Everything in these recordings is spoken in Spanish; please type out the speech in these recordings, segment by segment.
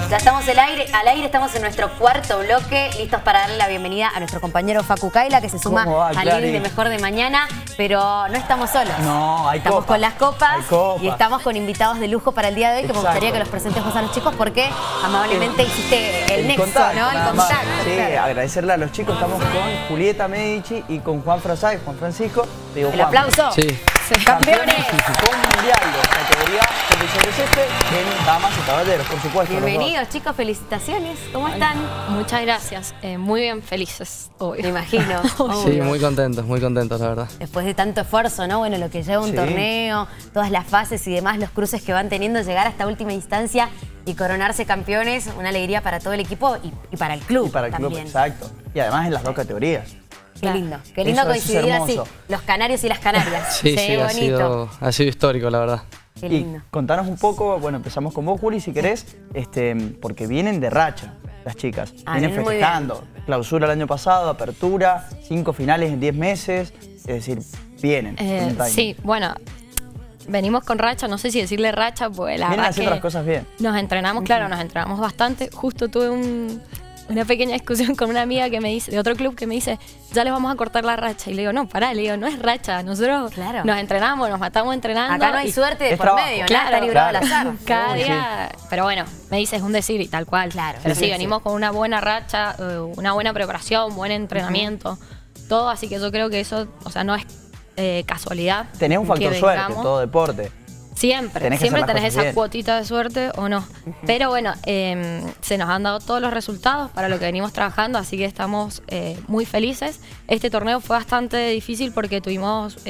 Ya estamos al aire, estamos en nuestro cuarto bloque, listos para darle la bienvenida a nuestro compañero Facu Kaila, que se suma al living de Mejor de Mañana, pero no estamos solos. No, hay Estamos copa, con las copas y hay estamos con invitados de lujo para el día de hoy, que me gustaría que los presentemos a los chicos porque amablemente hiciste el nexo, contacto, ¿no? El contacto. Sí, claro. agradecerle a los chicos. Estamos con Julieta Medici y con Juan Frasay, Juan Francisco. Te digo, El Juan, aplauso. Sí. Campeones. Con mundial de categoría sub-17 en damas y caballeros, por supuesto. Bienvenidos, chicos, felicitaciones. ¿Cómo están? Muchas gracias. Muy bien, felices, obvio. Me imagino. Sí, muy contentos, la verdad. Después de tanto esfuerzo, ¿no? Bueno, lo que lleva un Sí. torneo, todas las fases y demás, los cruces que van teniendo, llegar hasta última instancia y coronarse campeones, una alegría para todo el equipo y para el club Y para el club, también. exacto. Y además en las dos categorías. Qué lindo Eso es coincidir así, hermoso. los canarios y las canarias. Sí, ha bonito. sido histórico, la verdad. Qué lindo. Y contanos un poco, bueno, empezamos con vos, Juli, si querés, porque vienen de racha las chicas. Vienen vienen muy festejando. Clausura el año pasado, apertura, 5 finales en 10 meses. Es decir, vienen. con un timing. Sí, bueno, venimos con racha, no sé si decirle racha, pues la Vienen verdad haciendo que las cosas bien. nos entrenamos, claro, nos entrenamos bastante. Justo tuve una pequeña discusión con una amiga que me dice, de otro club, que me dice, ya les vamos a cortar la racha. Y le digo, no, pará, le digo, no es racha. Nosotros Claro. nos entrenamos, nos matamos entrenando. Acá no hay y suerte de es por trabajo. medio, Claro, nada está librado al azar. cada Sí. día, pero bueno, me dice, es un decir y tal cual. Claro, Pero sí, sí, sí. venimos con una buena racha, una buena preparación, buen entrenamiento, todo, así que yo creo que eso, o sea, no es casualidad. Tenés un factor que suerte en vengamos. todo deporte. Siempre, Tenés que siempre hacer las tenés cosas esa bien. cuotita de suerte o no. Pero bueno, se nos han dado todos los resultados para lo que venimos trabajando, así que estamos muy felices. Este torneo fue bastante difícil porque tuvimos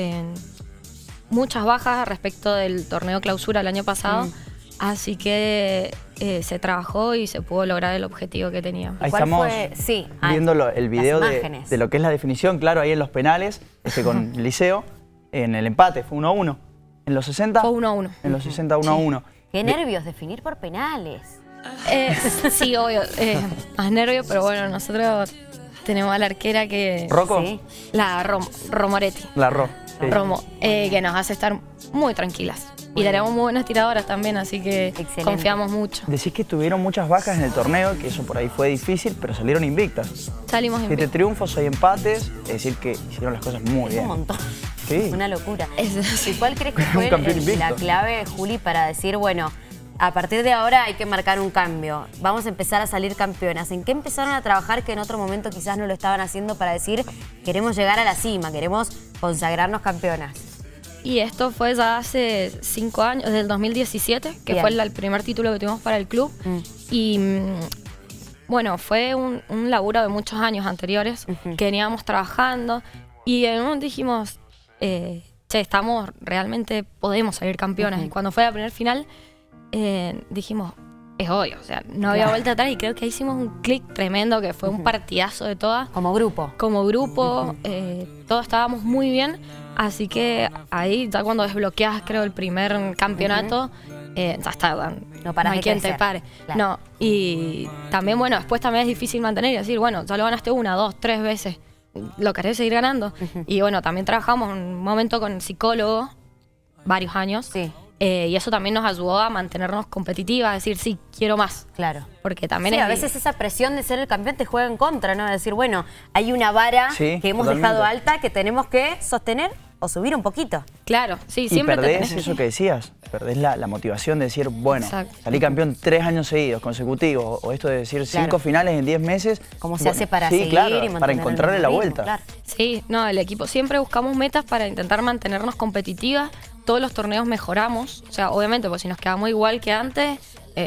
muchas bajas respecto del torneo clausura el año pasado, así que se trabajó y se pudo lograr el objetivo que teníamos. Ahí ¿Cuál estamos fue? Sí, viendo el video las de imágenes. lo que es la definición, claro, ahí en los penales, con Liceo, en el empate, fue 1-1. En los 60. Fue 1-1. En los 60, 1-1. Qué nervios definir por penales. Sí, obvio, más nervio, pero bueno, nosotros tenemos a la arquera que... ¿Rocco? Sí. La Romoretti. La Ro. Sí. Romo, que nos hace estar muy tranquilas. Y tenemos muy buenas tiradoras también, así que Excelente. confiamos mucho. Decís que tuvieron muchas bajas en el torneo, que eso por ahí fue difícil, pero salieron invictas. Salimos 7 invictos. triunfos, 6 empates, es decir que hicieron las cosas muy Es bien. un montón. Sí. Una locura. Es- ¿Y cuál crees que Un fue campeón invicto. la clave, Juli, para decir, bueno, a partir de ahora hay que marcar un cambio? Vamos a empezar a salir campeonas. ¿En qué empezaron a trabajar que en otro momento quizás no lo estaban haciendo para decir, queremos llegar a la cima, queremos consagrarnos campeonas? Y esto fue ya hace 5 años, desde el 2017, que Bien. fue el primer título que tuvimos para el club. Y bueno, fue un laburo de muchos años anteriores que veníamos trabajando. Y en un momento dijimos, che, realmente podemos salir campeonas. Y cuando fue la primera final, dijimos, es obvio, o sea, no había vuelta atrás. Y creo que ahí hicimos un clic tremendo, que fue un partidazo de todas. Como grupo. Como grupo, todos estábamos muy bien, así que ahí ya cuando desbloqueas, creo, el primer campeonato, ya está, No parás hay de quien te crecer. pare. Claro. No, y también, bueno, después también es difícil mantener y decir, bueno, ya lo ganaste 1, 2, 3 veces, lo querés seguir ganando. Y bueno, también trabajamos un momento con psicólogo, varios años, Sí, y eso también nos ayudó a mantenernos competitivas, a decir, sí, quiero más. claro. Porque también Sí, es a veces esa presión de ser el campeón te juega en contra, ¿no? De decir, bueno, hay una vara Sí, que hemos totalmente. dejado alta que tenemos que sostener o subir un poquito. Claro, sí, Y siempre perdés tenés eso que decías, perdés la motivación de decir, bueno, Exacto. salí campeón 3 años seguidos, consecutivos, o esto de decir 5 Claro. finales en 10 meses. ¿Cómo se Bueno, hace para sí, seguir claro, y mantener para el encontrarle mismo la ritmo? vuelta. Claro. Sí, no, el equipo siempre buscamos metas para intentar mantenernos competitivas. Todos los torneos mejoramos. O sea, obviamente, pues si nos quedamos igual que antes,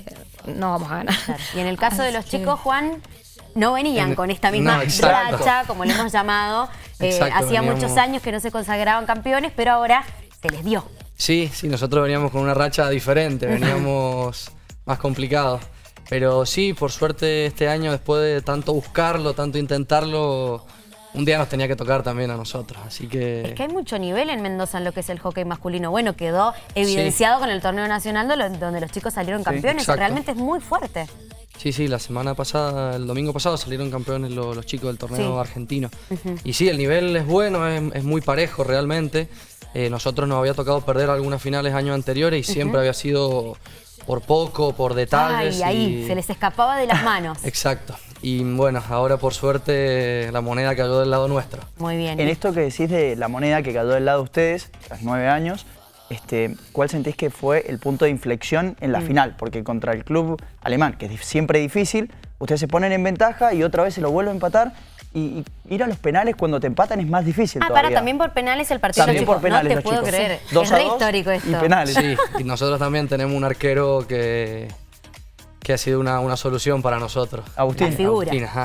no vamos a ganar. Claro. Y en el caso de los Así chicos, Juan, no venían con esta misma No, exacto. racha, como le hemos llamado. Exacto, Hacía veníamos- muchos años que no se consagraban campeones, pero ahora se les dio. Sí, nosotros veníamos con una racha diferente, veníamos más complicados. Pero sí, por suerte este año, después de tanto buscarlo, tanto intentarlo, un día nos tenía que tocar también a nosotros, así que... Es que hay mucho nivel en Mendoza en lo que es el hockey masculino. Bueno, quedó evidenciado con el torneo nacional donde los chicos salieron campeones. exacto. Realmente es muy fuerte. Sí, la semana pasada, el domingo pasado salieron campeones los chicos del torneo Sí. argentino. Y sí, el nivel es bueno, es muy parejo realmente. Nosotros nos había tocado perder algunas finales años anteriores y siempre había sido por poco, por detalles. Ahí, se les escapaba de las manos. Exacto. Y bueno, ahora por suerte la moneda cayó del lado nuestro. Muy bien. En esto que decís de la moneda que cayó del lado de ustedes, tras 9 años, ¿cuál sentís que fue el punto de inflexión en la final? Porque contra el club alemán, que es siempre difícil, ustedes se ponen en ventaja y otra vez se lo vuelven a empatar. Y ir a los penales cuando te empatan es más difícil todavía. También por penales el partido. También por penales, no te puedo creer. Sí. 2-2 es re histórico esto. Y penales. Sí, y nosotros también tenemos un arquero que ha sido una solución para nosotros. Agustín. La figura. Agustín, ajá.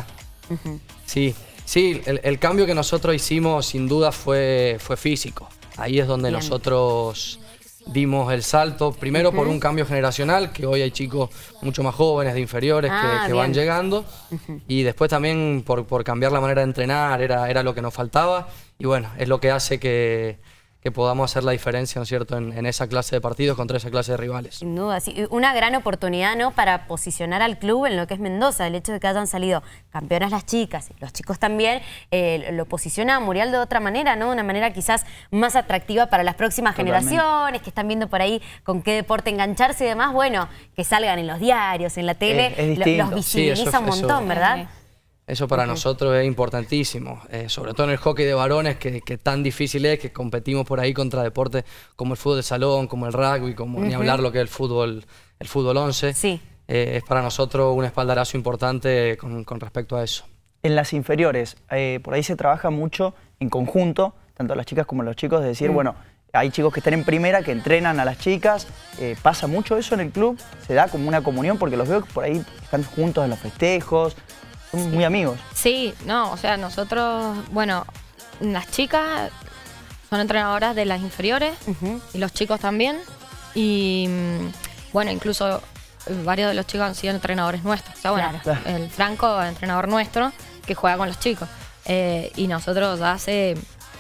Sí, el cambio que nosotros hicimos sin duda fue físico. Ahí es donde nosotros dimos el salto, primero por un cambio generacional, que hoy hay chicos mucho más jóvenes, de inferiores, que van llegando, y después también por cambiar la manera de entrenar, era lo que nos faltaba, y bueno, es lo que hace que podamos hacer la diferencia, ¿no es cierto?, en esa clase de partidos contra esa clase de rivales. Sin duda, sí. Una gran oportunidad, ¿no?, para posicionar al club en lo que es Mendoza. El hecho de que hayan salido campeonas las chicas, y los chicos también, lo posiciona a Muriel de otra manera, ¿no? Una manera quizás más atractiva para las próximas generaciones, que están viendo por ahí con qué deporte engancharse y demás. Bueno, que salgan en los diarios, en la tele, los visibiliza un montón, ¿verdad? Eso para nosotros es importantísimo, sobre todo en el hockey de varones, que tan difícil es, que competimos por ahí contra deportes como el fútbol de salón, como el rugby, como ni hablar lo que es el fútbol 11. Sí. Es para nosotros un espaldarazo importante con respecto a eso. En las inferiores, por ahí se trabaja mucho en conjunto, tanto las chicas como los chicos, de decir, bueno, hay chicos que están en primera, que entrenan a las chicas. ¿Pasa mucho eso en el club? ¿Se da como una comunión? Porque los veo que por ahí están juntos en los festejos. Son muy amigos. Sí, no, o sea, nosotros, bueno, las chicas son entrenadoras de las inferiores y los chicos también. Y bueno, incluso varios de los chicos han sido entrenadores nuestros. O sea, bueno, el Franco, entrenador nuestro, que juega con los chicos. Y nosotros hace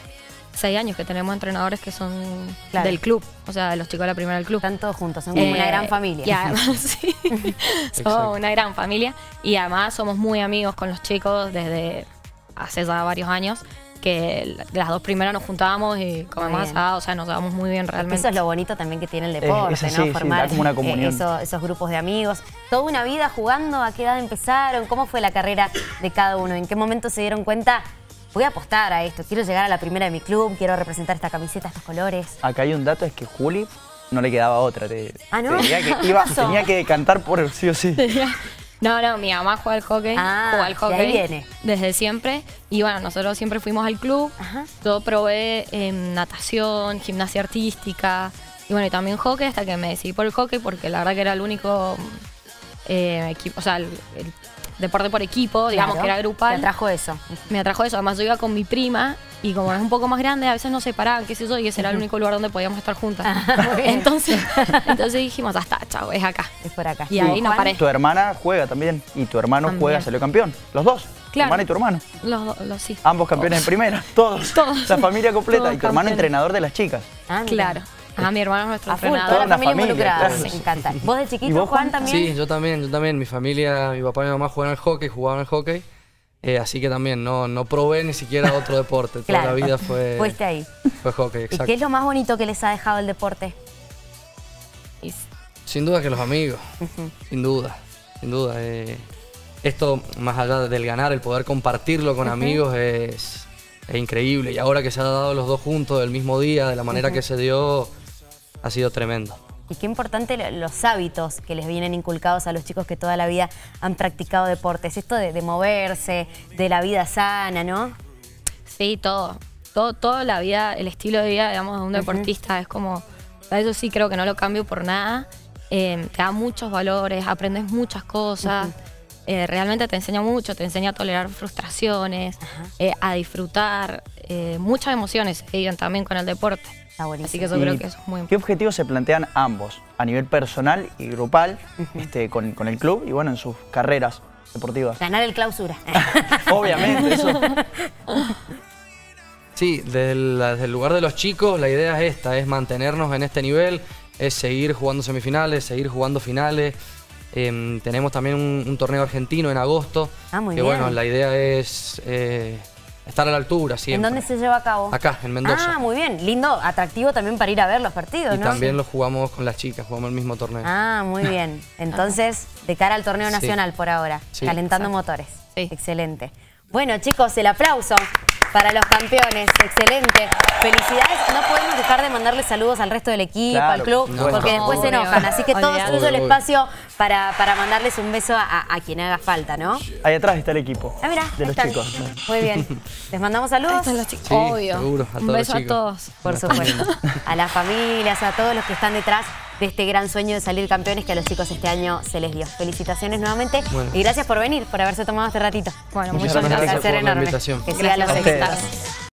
6 años que tenemos entrenadores que son del club, o sea, de los chicos de la primera del club. Están todos juntos, son como una gran familia. Y además, sí, somos una gran familia y además somos muy amigos con los chicos desde hace ya varios años, que las 2 primeras nos juntábamos y comemos asado, o sea, nos dábamos muy bien realmente. Eso es lo bonito también que tiene el deporte, ¿no? Formar como una comunión. Esos grupos de amigos. ¿Toda una vida jugando? ¿A qué edad empezaron? ¿Cómo fue la carrera de cada uno? ¿En qué momento se dieron cuenta? Voy a apostar a esto, quiero llegar a la primera de mi club, quiero representar esta camiseta, estos colores. Acá hay un dato, es que Juli no le quedaba otra. ¿No? Tenía que cantar por sí o sí. No, mi mamá juega al hockey, juega al hockey de ahí viene. Desde siempre. Y bueno, nosotros siempre fuimos al club, yo probé natación, gimnasia artística y bueno, y también hockey, hasta que me decidí por el hockey, porque la verdad que era el único equipo, o sea, el deporte por equipo, digamos, que era grupal. Me atrajo eso. Me atrajo eso. Además, yo iba con mi prima y como es un poco más grande, a veces nos separaban, qué sé yo, y ese era el único lugar donde podíamos estar juntas. Entonces dijimos, ya está, chao, es acá. Es por acá. Y ahí no paré. Tu hermana juega también y tu hermano juega, salió campeón. Los dos. Claro. Tu hermana y tu hermano. Los sí. Ambos campeones en primera. Todos. La familia completa. Todos y tu hermano campeones. entrenador de las chicas. Claro. Mi hermano es nuestro A full, entrenador. toda la Una familia familia, involucrada. claro. Me encanta. ¿Vos de chiquito, ¿Y vos, Juan, también? Sí, yo también. Mi familia, mi papá y mi mamá jugaban al hockey, jugaban al hockey. Así que también no probé ni siquiera otro deporte. Toda la vida fue... Fuiste ahí. Fue hockey, exacto. ¿Y qué es lo más bonito que les ha dejado el deporte? Sin duda que los amigos. Sin duda. Esto, más allá del ganar, el poder compartirlo con amigos es increíble. Y ahora que se ha dado los dos juntos el mismo día, de la manera que se dio, ha sido tremendo. Y qué importante los hábitos que les vienen inculcados a los chicos que toda la vida han practicado deportes. Esto de moverse, de la vida sana, ¿no? Sí, todo la vida, el estilo de vida, digamos, de un deportista es como... Eso sí creo que no lo cambio por nada. Te da muchos valores, aprendes muchas cosas. Realmente te enseña mucho, te enseña a tolerar frustraciones, a disfrutar. Muchas emociones se viven también con el deporte. Está buenísimo. Así que yo creo que eso es muy importante. ¿Qué objetivos se plantean ambos a nivel personal y grupal con el club y bueno, en sus carreras deportivas? Ganar el clausura. Obviamente, eso. Sí, desde el lugar de los chicos la idea es esta, es mantenernos en este nivel, es seguir jugando semifinales, seguir jugando finales. Tenemos también un torneo argentino en agosto. Muy que bien. bueno, la idea es estar a la altura siempre. ¿En dónde se lleva a cabo? Acá, en Mendoza. Ah, muy bien. Lindo, atractivo también para ir a ver los partidos, Y ¿no? también lo jugamos con las chicas, jugamos el mismo torneo. Ah, muy bien. Entonces, de cara al torneo nacional por ahora, Sí. calentando motores. Sí. Excelente. Bueno, chicos, el aplauso para los campeones. Excelente. Felicidades. No podemos dejar de mandarle saludos al resto del equipo, Claro, al club, no. porque después se Obvio. enojan. Así que todo Olvidate. suyo el Obvio. espacio para mandarles un beso a quien haga falta, ¿no? Ahí atrás está el equipo. Ah, mira, de ahí los están. chicos. Muy bien. ¿Les mandamos Ahí saludos? están los chicos. Sí, Obvio. seguro, a Un todos beso los a chicos. todos. Por supuesto. A las familias, a todos los que están detrás de este gran sueño de salir campeones que a los chicos este año se les dio. Felicitaciones nuevamente Bueno. y gracias por venir, por haberse tomado este ratito. Bueno, Muchas muchas gracias gracias. por la enorme. invitación. Que sigan los Gracias a ustedes. éxitos.